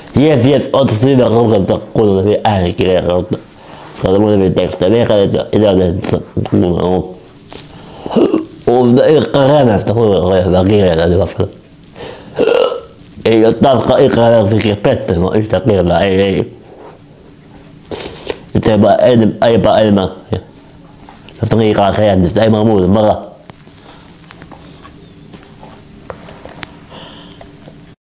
Yes, otro estudio que taqulu fi ahli kile qarta. Qadamuna fi tekst li qala ila taqulu. وبدأ قرانا تقول بقية هذه الفترة. إيه طبقة إقرار في كبت ما إيش تقير لا أي تبقى علم أي بقى علم. تطريق على خيال أي مغمور مرة.